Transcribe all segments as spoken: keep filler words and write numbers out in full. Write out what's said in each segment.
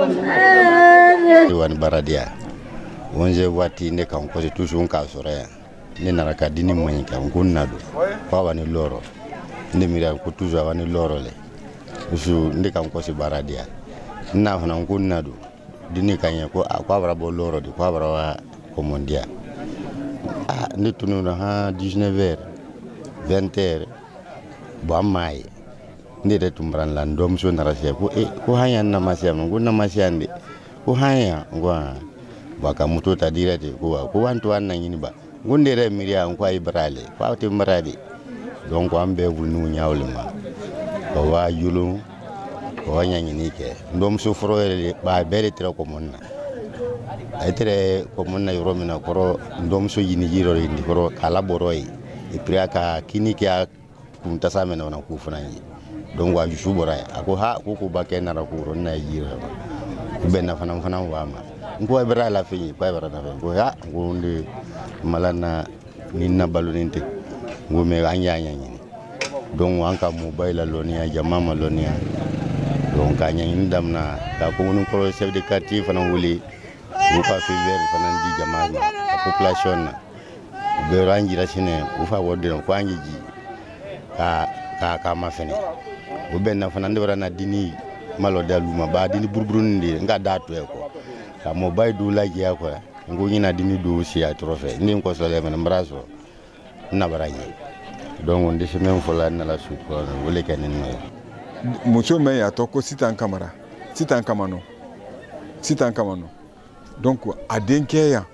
Wan baradia wonje wati ne kan ko toujours ka sore ne naraka dini manyika ngunado kwa wani loro ne mira ko toujours wani loro le usu ne kan ko baradia na fana ngunado dini kanya ko akwa brabo loro di kwa brawa komondia ah ne tunu na ha dix-neuf heures vingt heures ba mai ne de tumbran lan dom so narase ko e ko hanya na masiam nguna masiande ko hanya ngwa baka muto ta direte ko ko wanto wannan yini ba gunde re miriya ko ay brale ko te marade donc ambe bunu nyawlima ko wa yulu ko wanya nyini ke ndom so foro ba bere tira ko monna ay tere ko monna yoromina ko ndom so yini jiro indi ko kala boroi e priaka kiniki a kunta samena na ku funanyi donc wa ju boray ako ha ko ko bakena ra ko ron na jiro benna fanam fanam wama ngo ibra la fi ko ibra na ngo ya ngo ndi malana ninna baluninte ngo me anya nya ni donc wanka mobile lonia jamama lonia donc anya ni damna ka ko mun ko chef de quartier fanam wuli ngo ka fi ver fanam di jamama population na be rangi rasine ufa wodde ko anji ji ka ka ka ma fene o benna fanam de warana dini malo daluma ba dini burburundi nga datu e ko ka mo baydu laji ko ngo nyina dini do si a trophée ni ko so le men mbraso na baraji donc on dise même fola na la suite ko wole kanen no mucho me ya to ko sitan kamara sitan kamano sitan kamano donc adenke ya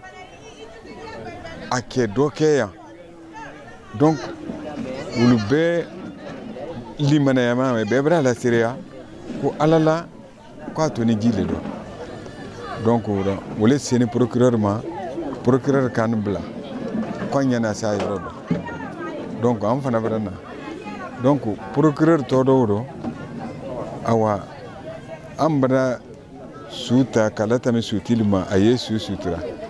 ake doke ya donc ulube limana ya ma be bra la syria ko alala ko to ni gile do donc wole seni procureur ma procureur kan bla ko nyana sa yoro donc am fana brana donc procureur to do do awa ambra suta kala tami sutilma ayesu sutura